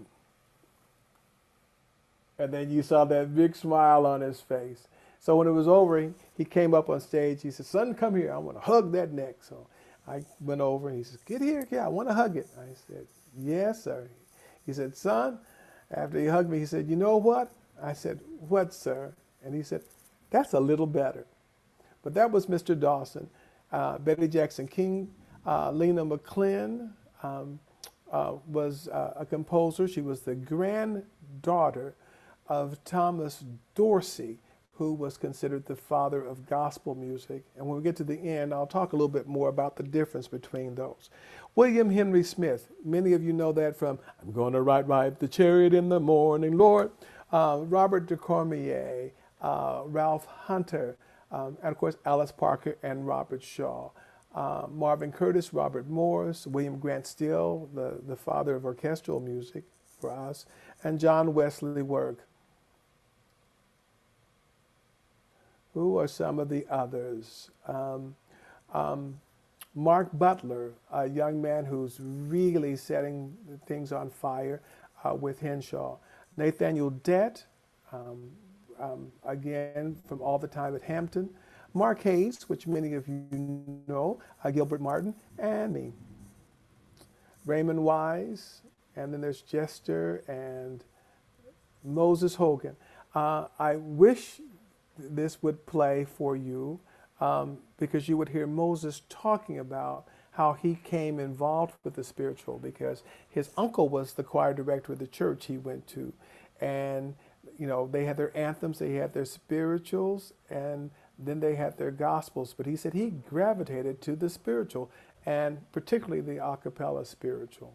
and then you saw that big smile on his face. So when it was over, he, he came up on stage. He said, son, come here. I want to hug that neck. So I went over and he said, get here. Yeah, I want to hug it. I said, yes, sir. He said, son, after he hugged me, he said, you know what? I said, what, sir? And he said, that's a little better. But that was Mister Dawson. Uh, Betty Jackson King, uh, Lena McClin um, uh, was uh, a composer. She was the granddaughter of Thomas Dorsey, who was considered the father of gospel music. And when we get to the end, I'll talk a little bit more about the difference between those. William Henry Smith, many of you know that from I'm going to ride, ride the chariot in the morning, Lord. Uh, Robert de Cormier, uh, Ralph Hunter, um, and of course Alice Parker and Robert Shaw. Uh, Marvin Curtis, Robert Morris, William Grant Still, the, the father of orchestral music for us, and John Wesley Work. Who are some of the others? Um, um, Mark Butler, a young man who's really setting things on fire uh, with Henshaw. Nathaniel Dett, um, um, again, from All the Time at Hampton. Mark Hayes, which many of you know, uh, Gilbert Martin, and me. Raymond Wise, and then there's Jester and Moses Hogan. Uh, I wish this would play for you um, because you would hear Moses talking about how he came involved with the spiritual, because his uncle was the choir director of the church he went to. And, you know, they had their anthems, they had their spirituals, and then they had their gospels. But he said he gravitated to the spiritual, and particularly the a cappella spiritual.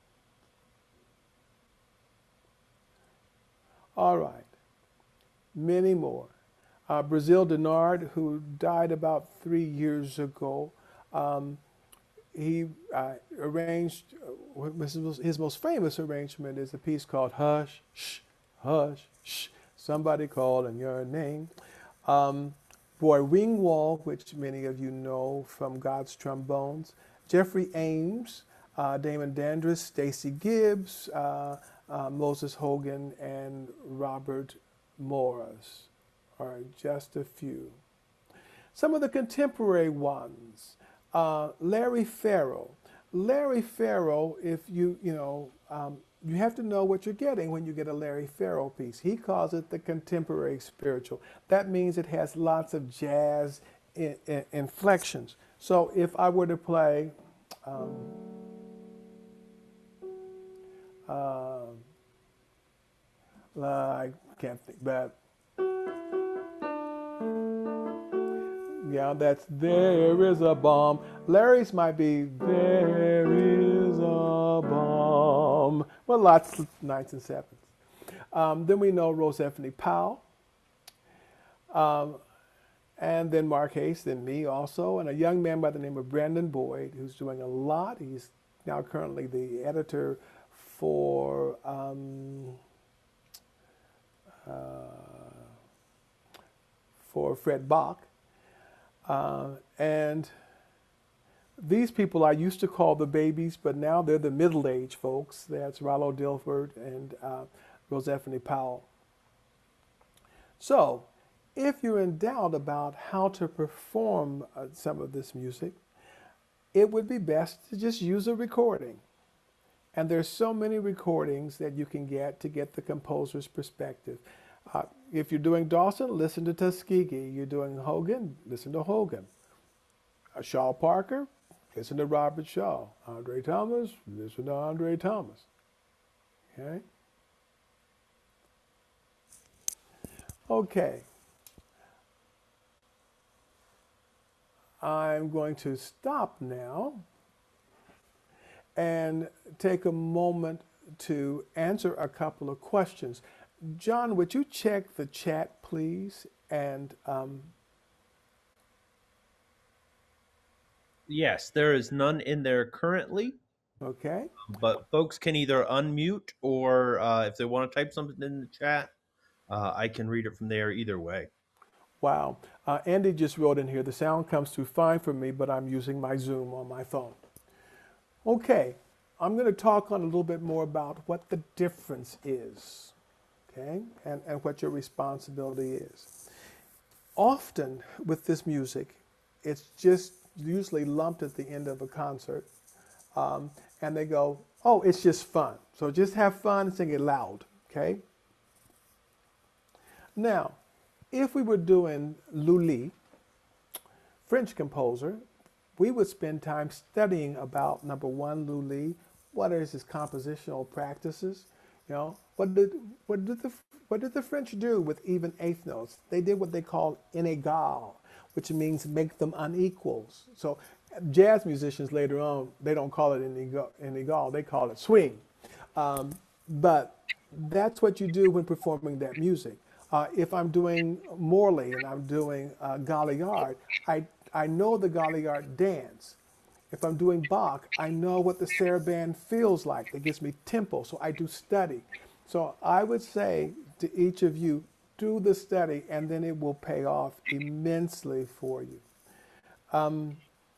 All right, many more. Uh, Brazil Denard, who died about three years ago, um, he uh, arranged, uh, his most famous arrangement is a piece called Hush, Shh, Hush, Shh, Somebody Calling Your Name. Um, Boy Ringwald, which many of you know from God's Trombones. Jeffrey Ames, uh, Damon Dandridge, Stacy Gibbs, uh, uh, Moses Hogan, and Robert Morris are just a few. Some of the contemporary ones, uh, Larry Farrell. Larry Farrell, if you, you know, um, you have to know what you're getting when you get a Larry Farrell piece. He calls it the contemporary spiritual. That means it has lots of jazz in, in, inflections. So if I were to play, um, uh, I can't think, but yeah, that's There Is a Bomb. Larry's might be There Is a Bomb. Well, lots of ninths and sevenths. Um, then we know Rosephanie Powell. Um, and then Mark Hayes, then me also, and a young man by the name of Brandon Boyd, who's doing a lot. He's now currently the editor for um, uh, for Fred Bach. Uh, and these people I used to call the babies, but now they're the middle-aged folks. That's Rollo Dilford and uh, Rosephanie Powell. So, if you're in doubt about how to perform uh, some of this music, it would be best to just use a recording. And there's so many recordings that you can get to get the composer's perspective. Uh, if you're doing Dawson, listen to Tuskegee. You're doing Hogan, listen to Hogan. Uh, Shaw Parker, listen to Robert Shaw. Andre Thomas, listen to Andre Thomas. Okay? Okay. I'm going to stop now and take a moment to answer a couple of questions. John, would you check the chat, please? And um, Yes, there is none in there currently, okay. but folks can either unmute or uh, if they want to type something in the chat, uh, I can read it from there either way. Wow. Uh, Andy just wrote in here, the sound comes through fine for me, but I'm using my Zoom on my phone. Okay. I'm going to talk on a little bit more about what the difference is, okay, and, and what your responsibility is. Often with this music, it's just usually lumped at the end of a concert, um, and they go, oh, it's just fun. So just have fun and sing it loud, okay? Now, if we were doing Lully, French composer, we would spend time studying about, number one, Lully, what is his compositional practices, you know, what did, what did the, what did the French do with even eighth notes? They did what they call inégal, which means make them unequals. So jazz musicians later on, they don't call it inégal, inégal, they call it swing. Um, but that's what you do when performing that music. Uh, if I'm doing Morley and I'm doing uh, Galliard, I, I know the Galliard dance. If I'm doing Bach, I know what the saraband feels like. It gives me tempo, so I do study. So I would say to each of you, do the study, and then it will pay off immensely for you. Um,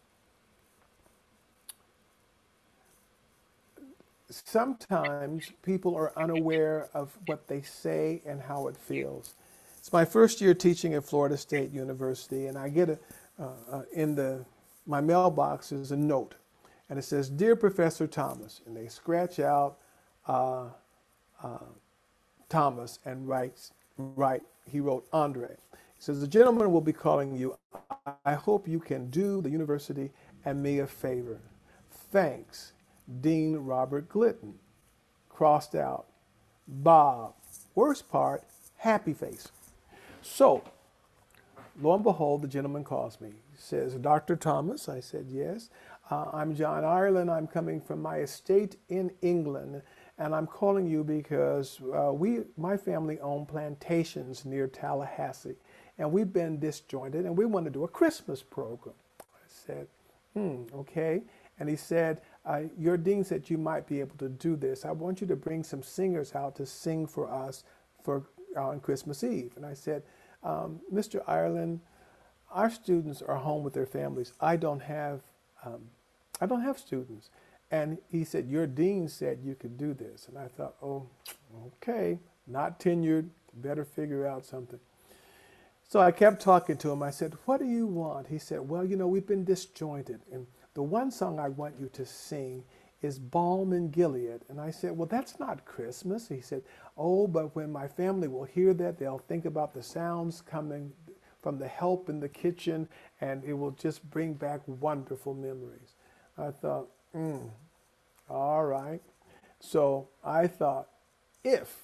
sometimes people are unaware of what they say and how it feels. It's my first year teaching at Florida State University, and I get a, uh, uh, in the my mailbox is a note, and it says, "Dear Professor Thomas," and they scratch out uh, uh, Thomas and writes, write, he wrote Andre. He says, "The gentleman will be calling you. I hope you can do the university and me a favor. Thanks, Dean Robert Glidden." Crossed out, Bob. Worst part, happy face. So, lo and behold, the gentleman calls me. He says, "Doctor Thomas?" I said, "Yes. Uh, I'm John Ireland. I'm coming from my estate in England, and I'm calling you because uh, we, my family owned plantations near Tallahassee, and we've been disjointed, and we want to do a Christmas program." I said, hmm, okay. And he said, uh, "Your dean said you might be able to do this. I want you to bring some singers out to sing for us for uh, on Christmas Eve." And I said, um, "Mister Ireland, our students are home with their families. I don't have, um, I don't have students." And he said, "Your dean said you could do this." And I thought, oh, okay, not tenured, better figure out something. So I kept talking to him. I said, "What do you want?" He said, "Well, you know, we've been disjointed, and the one song I want you to sing is Balm in Gilead." And I said, "Well, that's not Christmas." He said, "Oh, but when my family will hear that, they'll think about the sounds coming from the help in the kitchen, and it will just bring back wonderful memories." I thought, hmm, all right. So I thought, if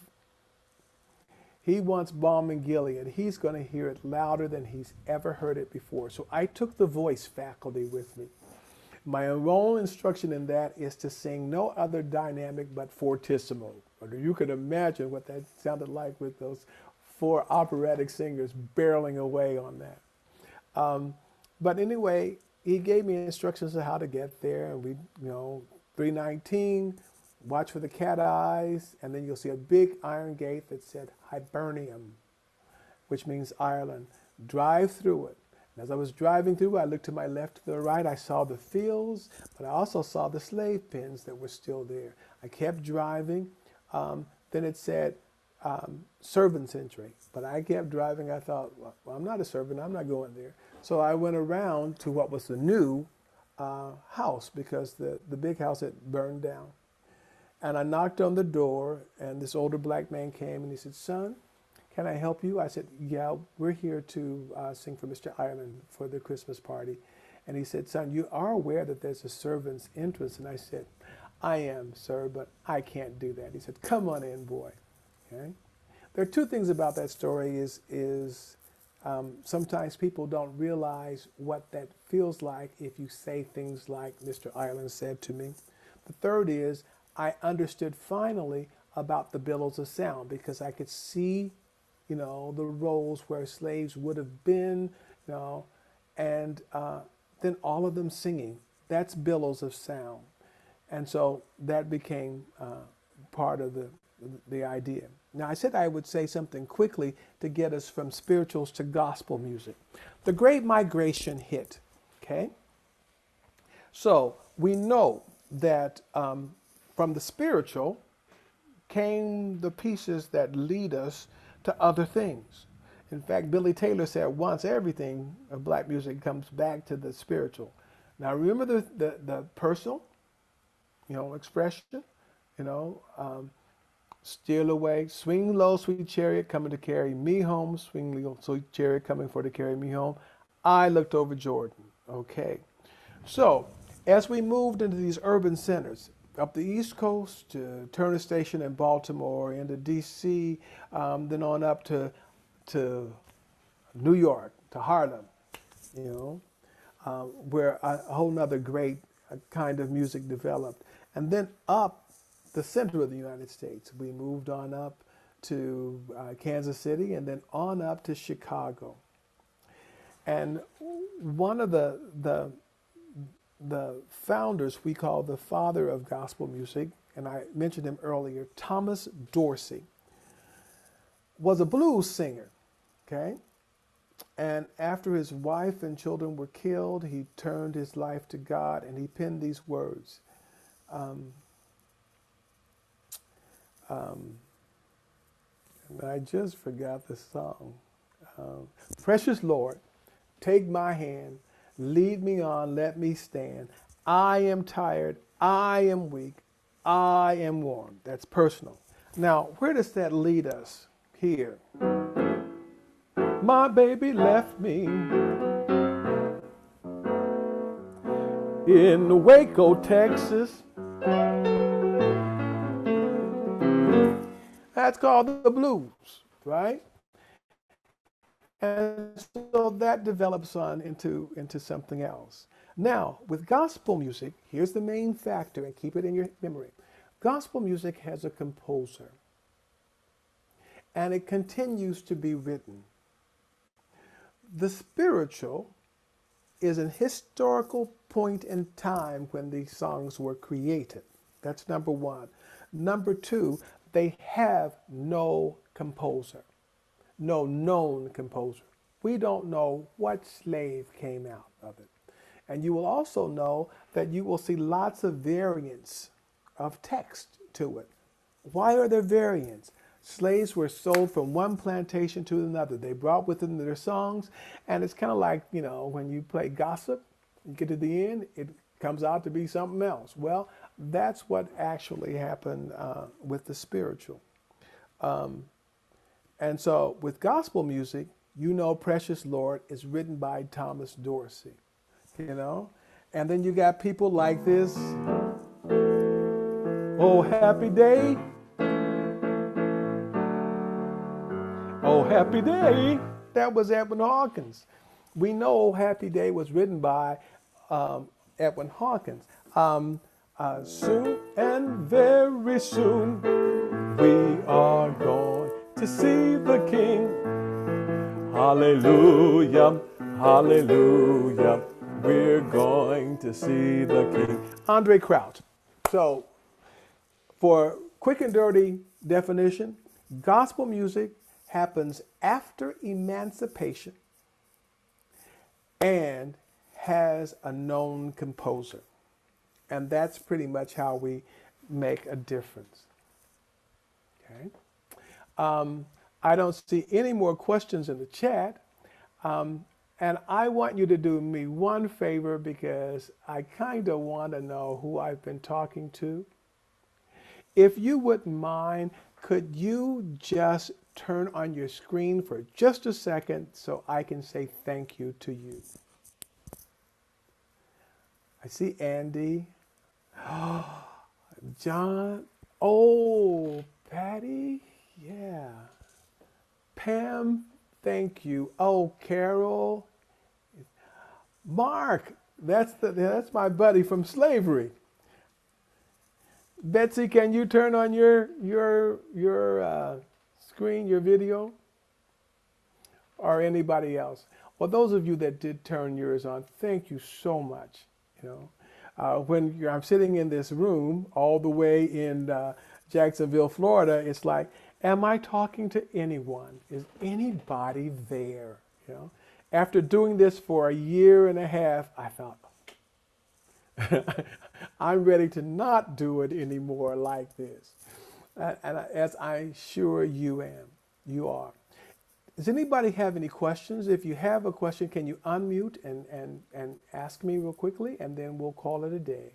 he wants Balm in Gilead, he's going to hear it louder than he's ever heard it before. So I took the voice faculty with me. My own instruction in that is to sing no other dynamic but fortissimo. You can imagine what that sounded like with those four operatic singers barreling away on that. Um, but anyway, he gave me instructions on how to get there. And we, you know, three nineteen, watch for the cat eyes, and then you'll see a big iron gate that said Hibernium, which means Ireland. Drive through it. And as I was driving through, I looked to my left, to the right. I saw the fields, but I also saw the slave pens that were still there. I kept driving. Um, then it said um, servant's entry, but I kept driving. I thought, well, I'm not a servant. I'm not going there. So I went around to what was the new uh, house, because the, the big house had burned down. And I knocked on the door, and this older black man came, and he said, "Son, can I help you?" I said, "Yeah, we're here to uh, sing for Mister Ireland for the Christmas party." And he said, son, you are aware that there's a servant's interest. And I said, I am, sir, but I can't do that. He said, come on in, boy. Okay. There are two things about that story is, is um, sometimes people don't realize what that feels like if you say things like Mister Ireland said to me. The third is I understood finally about the billows of sound because I could see, you know, the roles where slaves would have been, you know, and uh, then all of them singing. That's billows of sound. And so that became uh, part of the, the idea. Now, I said I would say something quickly to get us from spirituals to gospel music. The Great Migration hit, okay? So we know that um, from the spiritual came the pieces that lead us to other things. In fact, Billy Taylor said once everything of black music comes back to the spiritual. Now, remember the, the, the personal, you know, expression, you know, um, steal away, swing low, sweet chariot, coming to carry me home, swing low, sweet chariot, coming for to carry me home. I looked over Jordan. Okay. So, as we moved into these urban centers, up the East Coast to Turner Station in Baltimore, into D C, um, then on up to, to New York, to Harlem, you know, uh, where a, a whole nother great uh, kind of music developed. And then up the center of the United States. We moved on up to uh, Kansas City and then on up to Chicago. And one of the, the, the founders we call the father of gospel music, and I mentioned him earlier, Thomas Dorsey, was a blues singer, okay? And after his wife and children were killed, he turned his life to God and he penned these words. Um, Um, and I just forgot the song. Um, Precious Lord, take my hand, lead me on, let me stand. I am tired, I am weak, I am worn. That's personal. Now, where does that lead us? Here. My baby left me in Waco, Texas. That's called the blues, right? And so that develops on into, into something else. Now, with gospel music, here's the main factor, and keep it in your memory. Gospel music has a composer, and it continues to be written. The spiritual is an historical point in time when these songs were created. That's number one. Number two, they have no composer, no known composer. We don't know what slave came out of it. And you will also know that you will see lots of variants of text to it. Why are there variants? Slaves were sold from one plantation to another. They brought with them their songs, and it's kind of like, you know, when you play gossip, you get to the end, it comes out to be something else. Well, that's what actually happened uh, with the spiritual. Um, and so with gospel music, you know Precious Lord is written by Thomas Dorsey, you know? And then you got people like this, Oh Happy Day, Oh Happy Day, that was Edwin Hawkins. We know Oh Happy Day was written by um, Edwin Hawkins. Um, uh, soon and very soon, we are going to see the King. Hallelujah, hallelujah, we're going to see the King. Andre Crouch. So, for quick and dirty definition, gospel music happens after emancipation and has a known composer. And that's pretty much how we make a difference. Okay. Um, I don't see any more questions in the chat. Um, and I want you to do me one favor because I kind of want to know who I've been talking to. If you wouldn't mind, could you just turn on your screen for just a second so I can say thank you to you? I see Andy. John. Oh, Patty. Yeah. Pam, thank you. Oh, Carol. Mark. That's the that's my buddy from slavery. Betsy, can you turn on your your your uh, screen, your video, or anybody else? Well, those of you that did turn yours on, thank you so much. You know, uh, when you're, I'm sitting in this room all the way in uh, Jacksonville, Florida, it's like, am I talking to anyone? Is anybody there? You know, after doing this for a year and a half, I thought, I'm ready to not do it anymore like this. Uh, and I- as I'm sure you am, you are. Does anybody have any questions? If you have a question, can you unmute and, and, and ask me real quickly, and then we'll call it a day.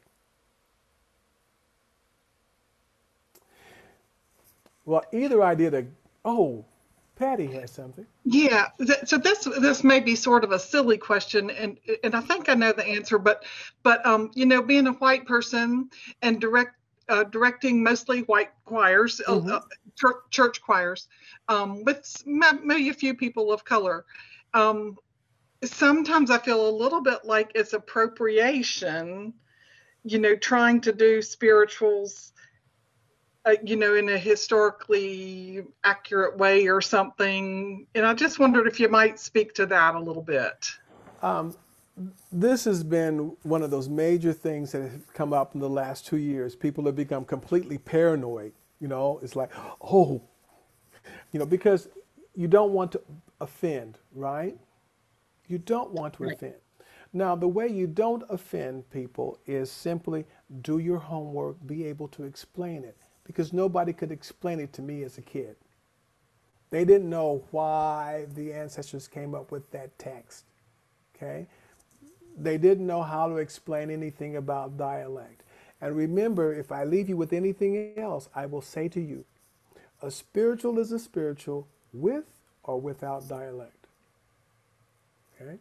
Well, either I did a, oh, Patty has something. Yeah, th- so this this may be sort of a silly question, and and I think I know the answer, but but um, you know, being a white person and direct uh, directing mostly white choirs, uh, Mm-hmm. uh, church, church choirs, um, with s- ma- maybe a few people of color. Um, Sometimes I feel a little bit like it's appropriation, you know, trying to do spirituals, uh, you know, in a historically accurate way or something. And I just wondered if you might speak to that a little bit. This has been one of those major things that have come up in the last two years. People have become completely paranoid. You know, it's like, oh, you know, because you don't want to offend, right? You don't want to Right. offend. Now, the way you don't offend people is simply do your homework, be able to explain it, because nobody could explain it to me as a kid. They didn't know why the ancestors came up with that text. Okay? They didn't know how to explain anything about dialect. And remember, if I leave you with anything else, I will say to you, a spiritual is a spiritual with or without dialect. Okay?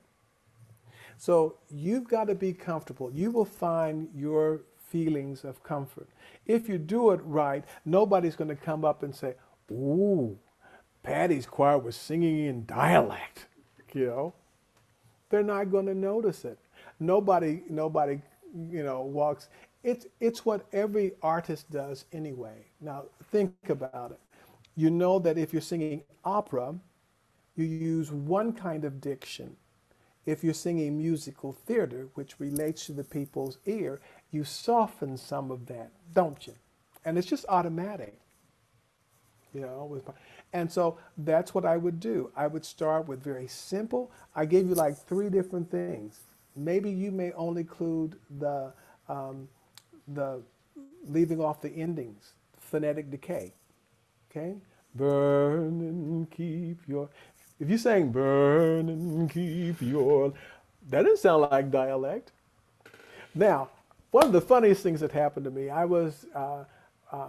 So you've got to be comfortable. You will find your feelings of comfort. If you do it right, nobody's going to come up and say, ooh, Patty's choir was singing in dialect. You know, they're not going to notice it. Nobody, nobody, you know, walks. It's it's what every artist does anyway. Now think about it. You know that if you're singing opera, you use one kind of diction. If you're singing musical theater, which relates to the people's ear, you soften some of that, don't you? And it's just automatic, you know. with- And so that's what I would do. I would start with very simple. I gave you like three different things. Maybe you may only include the um, the leaving off the endings, phonetic decay. Okay? Burn and keep your. If you saying burn and keep your, that doesn't sound like dialect. Now, one of the funniest things that happened to me, I was uh, uh,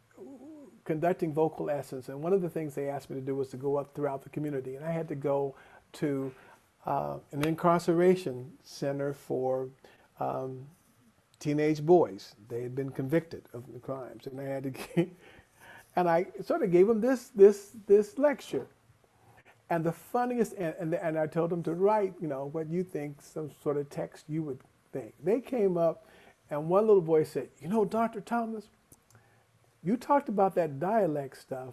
conducting vocal lessons, and one of the things they asked me to do was to go up throughout the community, and I had to go to uh, an incarceration center for um, teenage boys. They had been convicted of the crimes, and I had to, get, and I sort of gave them this this this lecture. And the funniest, and, and, and I told them to write, you know, what you think, some sort of text you would think. They came up, and one little boy said, you know, Doctor Thomas, you talked about that dialect stuff.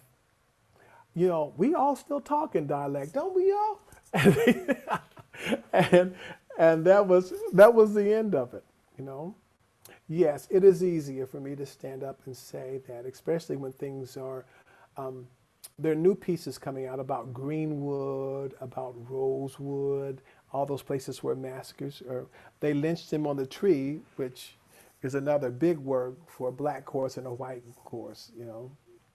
You know, we all still talk in dialect, don't we all? And, they, and, and that was that was the end of it, you know. Yes, it is easier for me to stand up and say that, especially when things are, um, there are new pieces coming out about Greenwood, about Rosewood, all those places where massacres, or they lynched him on the tree, which is another big word for a black horse and a white horse, you know.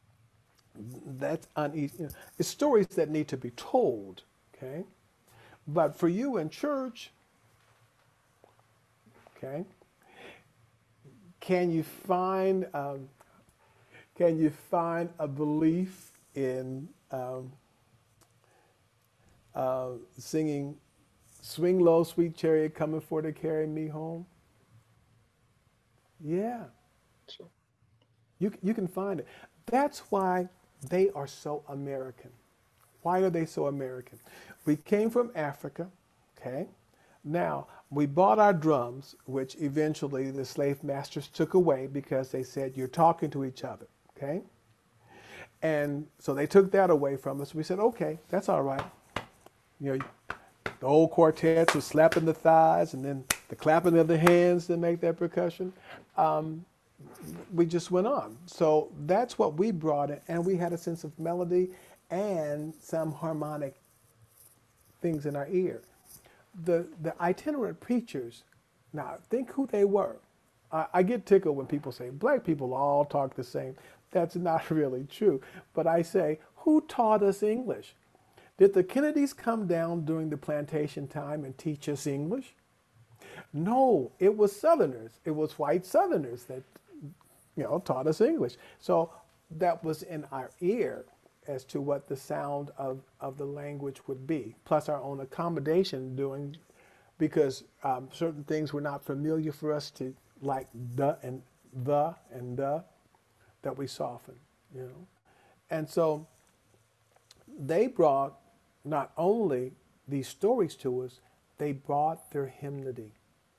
That's uneasy. You know, it's stories that need to be told, okay? But for you in church, okay, can you find um, can you find a belief in um, uh, singing "Swing Low, Sweet Chariot, coming for to carry me home"? Yeah. Sure. You, you can find it. That's why they are so American. Why are they so American? We came from Africa, okay? Now, we bought our drums, which eventually the slave masters took away because they said, you're talking to each other, okay? And so they took that away from us. We said, okay, that's all right. You know, the old quartets were slapping the thighs and then the clapping of the hands to make that percussion. Um, we just went on. So that's what we brought in, and we had a sense of melody and some harmonic things in our ear. The the itinerant preachers, now think who they were. I, I get tickled when people say black people all talk the same. That's not really true. But I say, who taught us English? Did the Kennedys come down during the plantation time and teach us English? No, it was Southerners. It was white Southerners that, you know, taught us English. So that was in our ear as to what the sound of, of the language would be, plus our own accommodation doing, because um, certain things were not familiar for us to, like the and the and the, that we soften, you know. And so they brought not only these stories to us, they brought their hymnody.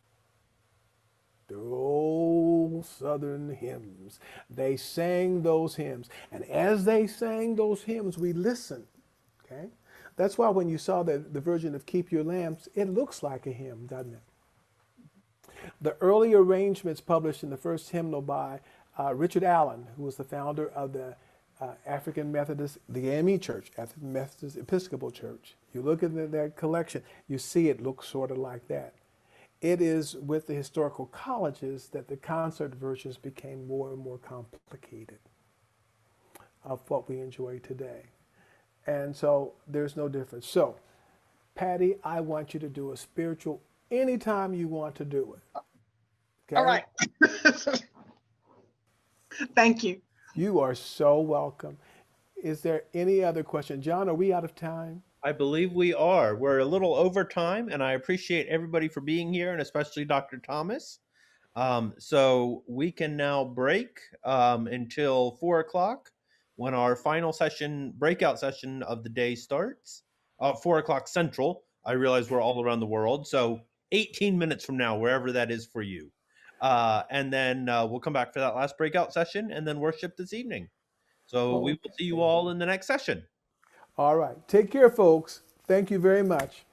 Their old Southern hymns. They sang those hymns. And as they sang those hymns, we listened. Okay? That's why when you saw the, the version of Keep Your Lamps, it looks like a hymn, doesn't it? The early arrangements published in the first hymnal by uh, Richard Allen, who was the founder of the uh, African Methodist, the A M E Church, African Methodist Episcopal Church. You look at the, that collection, you see it looks sort of like that. It is with the historical colleges that the concert versions became more and more complicated of what we enjoy today. And so there's no difference. So, Patty, I want you to do a spiritual anytime you want to do it. Okay? All right. Thank you. You are so welcome. Is there any other question? John, are we out of time? I believe we are. We're a little over time, and I appreciate everybody for being here, and especially Doctor Thomas. Um, so we can now break um, until four o'clock when our final session, breakout session of the day starts. Uh, four o'clock Central. I realize we're all around the world, so eighteen minutes from now, wherever that is for you. Uh, and then uh, we'll come back for that last breakout session, and then worship this evening. So we will see you all in the next session. All right. Take care, folks. Thank you very much.